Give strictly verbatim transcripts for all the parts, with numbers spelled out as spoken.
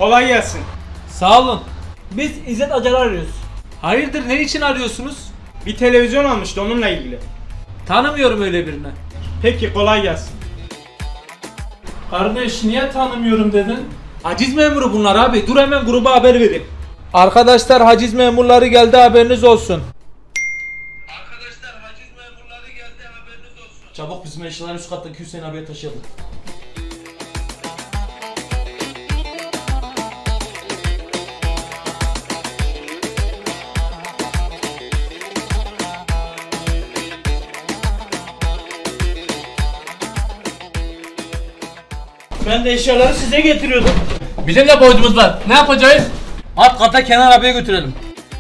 Kolay gelsin. Sağ olun. Biz İzzet Acar'ı arıyoruz. Hayırdır, ne için arıyorsunuz? Bir televizyon almıştı, onunla ilgili. Tanımıyorum öyle birini. Peki, kolay gelsin. Kardeş, niye tanımıyorum dedin? Haciz memuru bunlar abi. Dur hemen gruba haber vereyim. Arkadaşlar, haciz memurları geldi, haberiniz olsun. Arkadaşlar, haciz memurları geldi, haberiniz olsun. Çabuk bizim eşyaları üst kattaki Hüseyin abiye taşıyalım. Ben de eşyaları size getiriyordum. Bizim de borcumuz var. Ne yapacağız? Alt kata Kenan abiye götürelim.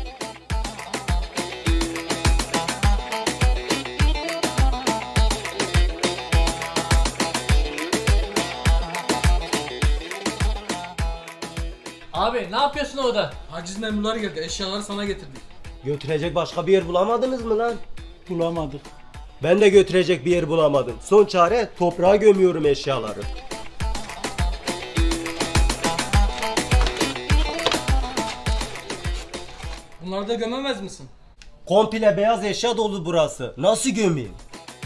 Abi ne yapıyorsun orada? Haciz memurları geldi. Eşyaları sana getirdik. Götürecek başka bir yer bulamadınız mı lan? Bulamadık. Ben de götürecek bir yer bulamadım. Son çare toprağa gömüyorum eşyaları. Bunları da gömemez misin? Komple beyaz eşya dolu burası. Nasıl gömeyim?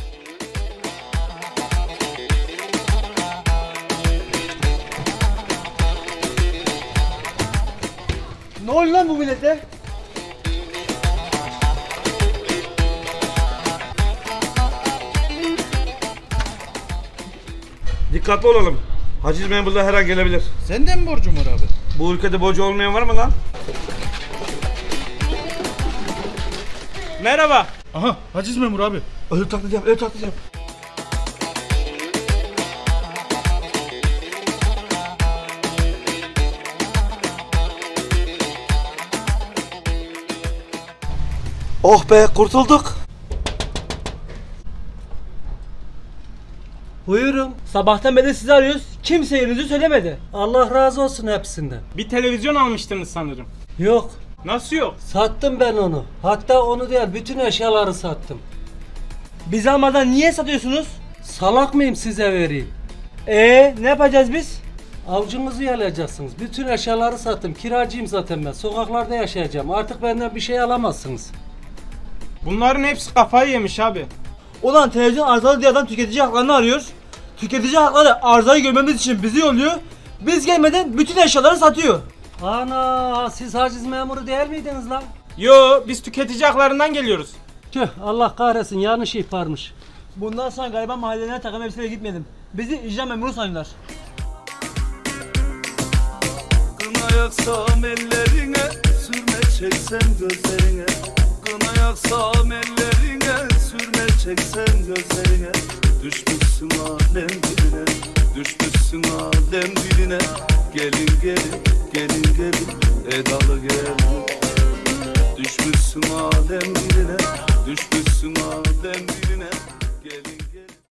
Ne oluyor lan bu millete? Dikkatli olalım. Haciz memurları her an gelebilir. Sende mi borcun var abi? Bu ülkede borcu olmayan var mı lan? Merhaba. Aha, haciz memuru abi. Ölü taklayacağım, ölü taklayacağım. Oh be, kurtulduk. Buyurun. Sabahtan beri sizi arıyoruz. Kimse yerinizi söylemedi. Allah razı olsun hepsinden. Bir televizyon almıştınız sanırım. Yok, Nasıl yok? sattım ben onu. Hatta onu değil, bütün eşyaları sattım. Bizi almadan niye satıyorsunuz? Salak mıyım size vereyim? Ee, ne yapacağız biz? Avcınızı yalayacaksınız. Bütün eşyaları sattım. Kiracıyım zaten ben. Sokaklarda yaşayacağım. Artık benden bir şey alamazsınız. Bunların hepsi kafayı yemiş abi. Ulan televizyon arızalı diye adam tüketici haklarını arıyor. Tüketici hakları arızayı görmemiz için bizi yolluyor. Biz gelmeden bütün eşyaları satıyor. Ana, siz haciz memuru değil miydiniz lan? Yo, biz tüketici haklarından geliyoruz. Tüh, Allah kahretsin, yanlış ihbarmış. Bundan sonra galiba mahallelerine takım elbiseyle gitmedim. Bizi icra memuru sanıyorlar. Kına yaksam ellerine, sürme çeksem gözlerine. Kına yaksam ellerine, sürme çeksem gözlerine. Düşmüşsün alem diline, düşmüşsün alem diline. Gelin gelin, gelin gelin, edalı gelin. Düşmüşsün alem diline, düşmüşsün alem diline. Gelin